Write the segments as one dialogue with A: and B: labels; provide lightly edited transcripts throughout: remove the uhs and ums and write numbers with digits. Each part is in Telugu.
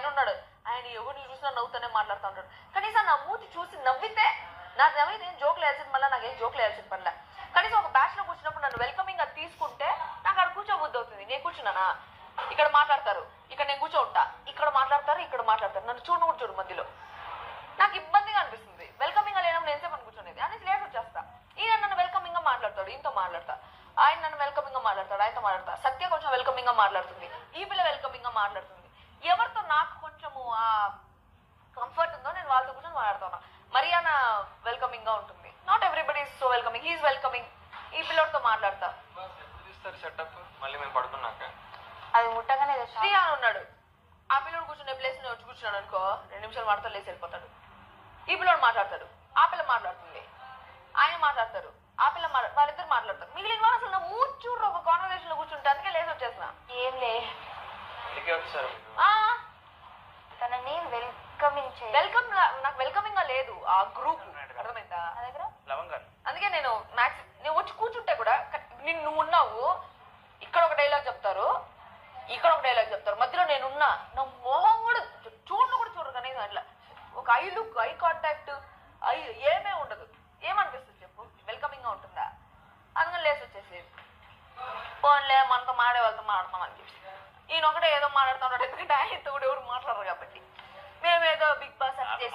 A: ఆయన ఉన్నాడు, ఆయన ఎవరిని చూసినా నవ్వుతూనే మాట్లాడుతూ ఉంటాడు. కనీసం నా మూతి చూసి నవ్వితే నాకు నవ్వి నేను జోకులు వేయాల్సింది మళ్ళీ నాకేం జోకులు వేయాల్సింది పనిలే. కనీసం ఒక బ్యాచ్ లో కూర్చున్నప్పుడు నన్ను వెల్కమింగ్ గా తీసుకుంటే నాకు అక్కడ కూర్చోబుద్ధి అవుతుంది. నేను కూర్చున్నానా, ఇక్కడ మాట్లాడతారు, ఇక్కడ నేను కూర్చోంటా, ఇక్కడ మాట్లాడతారు, ఇక్కడ మాట్లాడతారు, నన్ను చూడను కూడా చూడు మధ్యలో. నాకు ఇబ్బందిగా అనిపిస్తుంది. వెల్కమింగ్ గా లేనప్పుడు నేను సేపు కూర్చొనేది అనేసి లేట్ వచ్చేస్తా. ఈయన నన్ను వెల్కమింగ్ గా మాట్లాడతాడు, ఈయనతో మాట్లాడతా. ఆయన నన్ను వెల్కమింగ్ గా మాట్లాడతాడు, ఆయనతో మాట్లాడతా. సత్య కొంచెం వెల్కమింగ్ గా మాట్లాడుతుంది, ఈ పిల్ల వెల్కమింగ్ గా మాట్లాడుతుంది. ఎవరితో నాకు కొంచెము ఆ కంఫర్ట్ ఉందో నేను వాళ్ళతో కూర్చొని మాట్లాడుతున్నా. మరియానా వెల్కమింగ్ గా ఉంటుంది. Not everybody is so welcoming, he is welcoming. ఈ పిల్లడితో మాట్లాడతా.
B: సెటప్ మళ్ళీ మేము పడుకున్నాక
C: అది ముట్టగానే
A: శ్రీహాన్ ఉన్నాడు, ఆ పిల్లడు కూర్చునే ప్లేస్ నేను వచ్చి కూర్చున్నాను అనుకో, 2 నిమిషాలు మాట్లాడతా లేసి వెళ్ళిపోతాడు. ఈ పిల్లడు మాట్లాడతాడు, ఆ పిల్ల మాట్లాడుతుంది, ఆయన మాట్లాడతారు, ఆ పిల్ల వాళ్ళిద్దరు మాట్లాడతారు. మిగిలిన వాళ్ళు అసలు నా మూర్చూరు ఒక కాన్వర్సేషన్ లో కూర్చుంటే అందుకే లేసి వచ్చేసిన.
C: ఏం లే తనని వెల్కమింగ్ చేయాలి.
A: వెల్కమ్ నాకు వెల్కమింగ్ గా లేదు ఆ గ్రూప్, అర్థమైందా? అందుకే నేను నేను వచ్చి కూర్చుంటే కూడా నువ్వు ఉన్నావు, ఇక్కడ ఒక డైలాగ్ చెప్తారు, ఇక్కడ ఒక డైలాగ్ చెప్తారు, మధ్యలో నేనున్నా, నా మొహం కూడా చూడను కూడా చూడరు. కనీసం అట్లా ఒక ఐ కాంటాక్ట్ ఏమే ఉండదు. ఏమనిపిస్తుంది చెప్పు, వెల్కమింగ్ గా ఉంటుందా? అందుకని లేసి వచ్చేసేది. ఫోన్లే మనతో మాడే వాళ్ళతో మాడతాం అని చెప్పి ఈయన ఒకటే ఏదో మాట్లాడుతూ ఉంటాడు. ఎందుకంటే ఆయనతో కూడా ఎవరు మాట్లాడరు కాబట్టి. మేమేదో బిగ్ బాస్ అది చేసి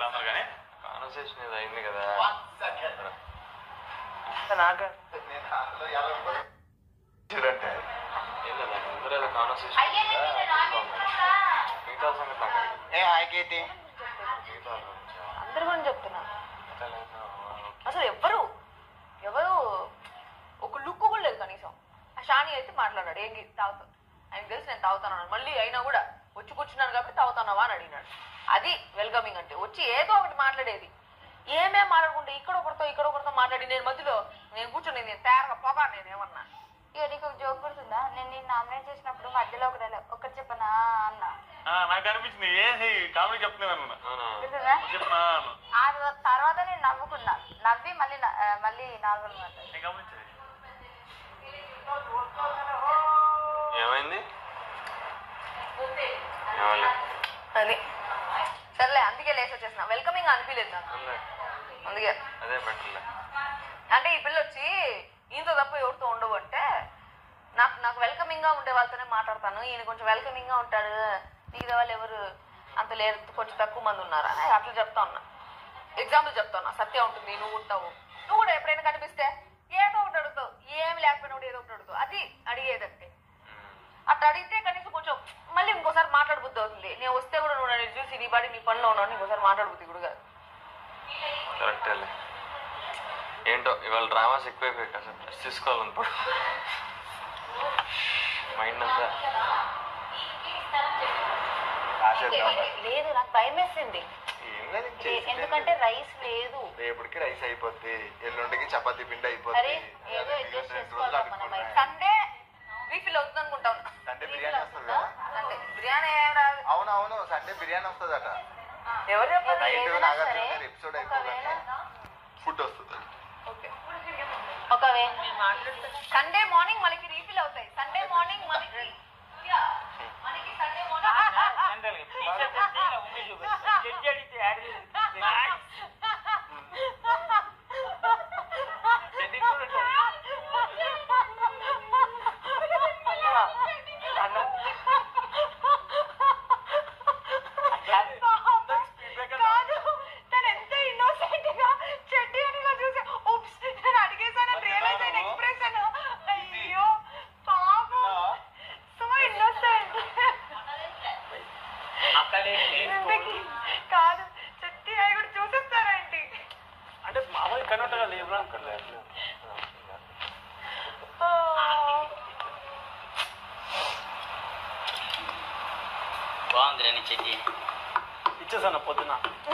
A: అందరి గురించి చెప్తున్నా. అసలు ఎవరు ఒక లుక్ కూడా లేదు కనీసం. ఆ షాని అయితే మాట్లాడాడు, ఏం తాగుతావు, ఆయనకు తెలిసి నేను తాగుతాను. మళ్ళీ అయినా కూడా వచ్చి కూర్చున్నాను కాబట్టి తాగుతానవా అని అడిగినాడు. అది వెల్కమింగ్ అంటే. వచ్చి ఏదో ఒకటి మాట్లాడేది, ఏమేం మాట్లాడుకుంటే ఇక్కడ ఒకరితో మాట్లాడి నేను మధ్యలో నేను కూర్చొని నేను తయారుగా పోగా నేనేమన్నా.
C: ఇక నీకు ఒక జోక్ గుర్తుందా? నేను నామినేట్ చేసినప్పుడు మధ్యలో ఒకటి చెప్పనా అన్న,
B: నాకు అనిపించింది ఏంటి కామెడీ చెప్తున్నాను.
C: ఆ తర్వాత నేను నవ్వుకున్నా, నవ్వి మళ్ళీ నార్మల్
B: ఏమైంది
A: అది సర్లే. అందుకే లేచి వచ్చేసిన. వెల్కమింగ్ అనిపించలేదు నాకు. అందుకే
B: అదే బెటర్లే.
A: అంటే ఈ పిల్ల వచ్చి ఈయనతో తప్ప ఎవరితో ఉండవు అంటే నాకు వెల్కమింగ్ గా ఉండే వాళ్ళతోనే మాట్లాడతాను. ఈయన కొంచెం వెల్కమింగ్ గా ఉంటాడు, మిగతా వాళ్ళు ఎవరు అంత లేరు, కొంచెం తక్కువ మంది ఉన్నారు అని అట్లా చెప్తా ఉన్నా. ఎగ్జాంపుల్ చెప్తా ఉన్నా. సత్య ఉంటుంది, నువ్వు ఉంటావు, నువ్వు కూడా ఎప్పుడైనా కనిపిస్తే ఏదో ఒకటి అడుగుతావు, ఏమి లేకపోయినా కూడా ఏదో ఒకటి అడుగుతావు. అది అడిగేదంటే. అట్లా అడిగితే కనీసం కొంచెం మళ్ళీ ఇంకోసారి మాట్లాడబుద్ధి అవుతుంది. నేను వస్తే కూడా నువ్వు నన్ను చూసి నీ బాడీ నీ పనిలో ఉన్నావు, ఇంకోసారి మాట్లాడబుద్ధి కూడా కాదు.
B: కరెక్టేలే. ఏంటో ఇవాళ డ్రామాస్ ఎక్కువైపోయాయి. అసలు రెస్ట్ తీసుకోవాలనుకో, మైండ్ అంతా.
A: లేదు, నాకు భయం వేసింది. ఎందుకంటే రైస్ లేదు.
D: రేపటికి రైస్ అయిపోద్ది, ఎల్లుండికి చపాతీ పిండి అయిపోద్ది.
A: సండే రీఫిల్ అవుతుంది అనుకుంటాం.
D: సండే బిర్యానీ వస్తుంది కదా?
A: సండే బిర్యానీ ఏం రాదు.
D: అవునవును, సండే బిర్యానీ వస్తుందట.
A: ఎవరు చెప్పారు?
D: ఎపిసోడ్ అయిపోతుంది, ఫుడ్ వస్తుంది.
C: ఒకవేళ
A: సండే మార్నింగ్ మనకి రీఫిల్ అవుతాయి. సండే మార్నింగ్ మనకి సండే మార్నింగ్ కాదు, చెట్టి అవి కూడా చూసేస్తారేంటి
B: అంటే మామూలు కన్నట్టుగా లేవు అనుకోలేదు.
E: బాగుంది రండి చెట్టి
B: ఇచ్చేసాను పొద్దున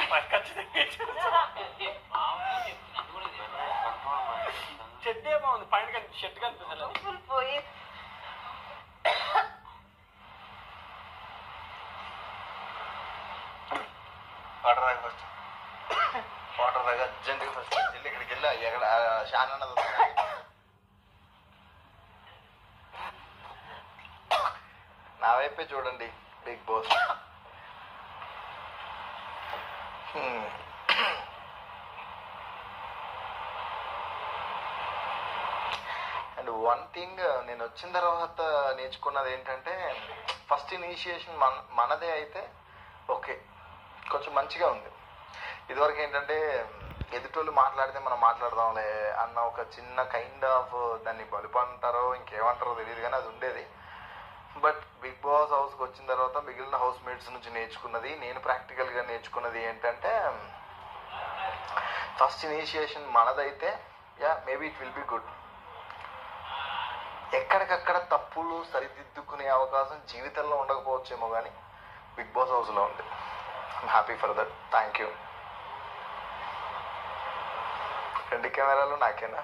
B: చెట్టే బాగుంది, పైన షర్ట్ కనిపిస్తుంది.
A: పోయి
D: వాటర్ తాగి ఫస్ట్, వాటర్ తాగి అర్జెంట్గా ఫస్ట్ వెళ్ళి ఇక్కడికి వెళ్ళి ఎక్కడ షాన్ అన్నది నా వైపే చూడండి Bigg Boss. And one thing నేను వచ్చిన తర్వాత నేర్చుకున్నది ఏంటంటే ఫస్ట్ ఇనిషియేషన్ మనదే అయితే ఓకే కొంచెం మంచిగా ఉంది. ఇదివరకు ఏంటంటే ఎదుటోళ్ళు మాట్లాడితే మనం మాట్లాడదాంలే అన్న ఒక చిన్న కైండ్ ఆఫ్ దాన్ని బలుపు అంటారో ఇంకేమంటారో తెలియదు కానీ అది ఉండేది. బట్ బిగ్ బాస్ హౌస్కి వచ్చిన తర్వాత మిగిలిన హౌస్ మేట్స్ నుంచి నేర్చుకున్నది, నేను ప్రాక్టికల్గా నేర్చుకున్నది ఏంటంటే ఫస్ట్ ఇనిషియేషన్ మనదైతే maybe it will be good. ఎక్కడికక్కడ తప్పులు సరిదిద్దుకునే అవకాశం జీవితంలో ఉండకపోవచ్చేమో కానీ బిగ్ బాస్ హౌస్లో ఉంది. I'm happy for that. Thank you. 2 కెమెరాలు నాకేనా?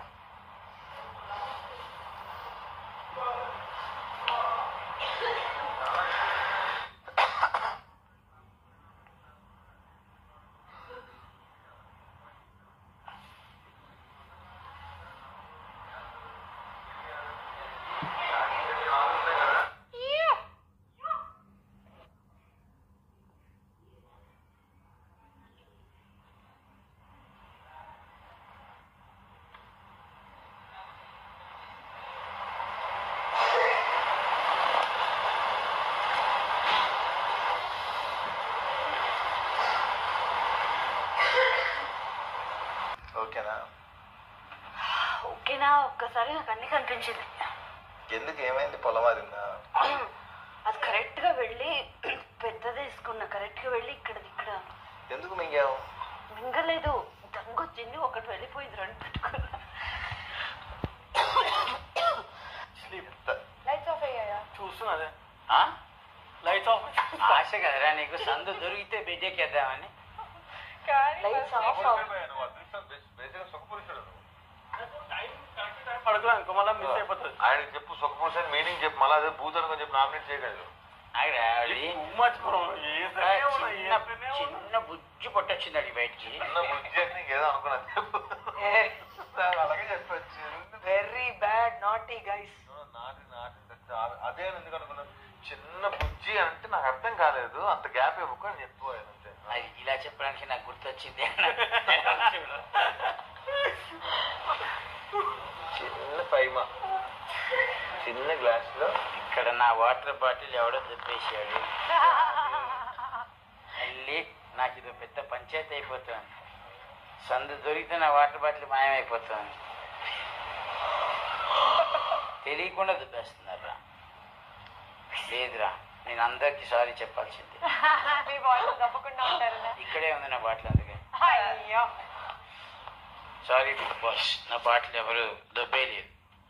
D: ఓకేనా?
A: ఓకేనా? ఒక్కసారి నాకు అన్ని కనిపించింది.
D: ఎందుకు ఏమైంది? పొలమారిందా?
A: అది కరెక్ట్ గా వెళ్ళి పెద్దది వేసుకున్నా, కరెక్ట్ గా వెళ్ళి ఇక్కడ
D: ఎందుకు మింగావు?
A: మింగలేదు, దగ్గొచ్చింది, ఒకటి వెళ్ళిపోయింది, 2 పెట్టుకున్నా.
C: లైట్స్ ఆఫ్ అయ్యాయా?
B: చూస్తున్నదే
E: ఆ?
B: Lights off.
E: ఆశ కదరా నీకు, సందు దొరికితే బిడ్డెక్కేద్దామని.
A: లైట్స్ ఆఫ్
B: పడుకున్నా ఇంకో మళ్ళీ మిస్ అయిపోతుంది.
D: ఆయన చెప్పు సుఖపురుషాన్ని మీనింగ్ చెప్పు, మళ్ళీ అదే భూతను చెప్పి నామినేట్ చేయగలరు.
E: చిన్న బుజ్జి పొట్టొచ్చింది అది బయటికి.
D: చిన్న బుద్ధి అని ఏదో అనుకున్నాను చెప్పు. అలాగే చెప్పచ్చు.
A: Very bad naughty guys.
D: అదే ఎందుకు అనుకున్నాను, చిన్న బుజ్జి అంటే నాకు అర్థం కాలేదు, అంత గ్యాప్ ఇవ్వకు అని చెప్పిపోయాను అంతే.
E: అది ఇలా చెప్పడానికి నాకు గుర్తొచ్చింది.
D: చిన్న పైమా, చిన్న గ్లాస్ లో
E: ఇక్కడ నా వాటర్ బాటిల్ ఎవడో చెప్పేసాడు. మళ్ళీ నాకు ఇది పెద్ద పంచాయతీ అయిపోతుంది. సందు దొరికితే నా వాటర్ బాటిల్ మాయమైపోతుంది. తెలియకుండా దుబ్బేస్తున్నారా? లేదురా, నేను అందరికి సారీ చెప్పాల్సింది.
C: మీ బాటిల్ తప్పకుండా ఉంటారు.
E: ఇక్కడే ఉంది నా బాటిల్, అందుకే
C: అయ్యో
E: సారీ బిగ్ బాస్, నా బాటిల్ ఎవరు దొబ్బేయలేదు.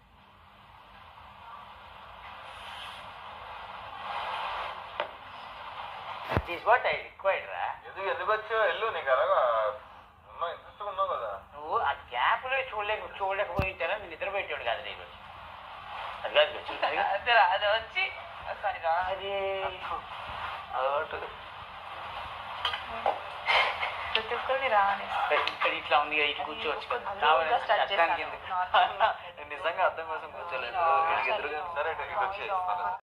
E: That is what I required రా.
D: ఎందుకు వచ్చావు? వెళ్ళు, నీకు అలాగా ఉన్నావు, ఇంట్రెస్ట్ ఉన్నావు కదా.
E: నువ్వు ఆ గ్యాప్ లో చూడలేకపోయింటారా? నేను నిద్రపోయేటోడు కాదు నీకు. అది కాదు
A: అది వచ్చి
E: అదే
C: తీసుకొని రాని
E: ఇక్కడ ఇట్లా ఉంది, ఇటు కూర్చోవచ్చు కదా. కావాలంటే అర్థానికి ఎందుకు?
D: నిజంగా అర్థం కోసం కూర్చోలేదు. సరే ఇటు వచ్చేస్తాను.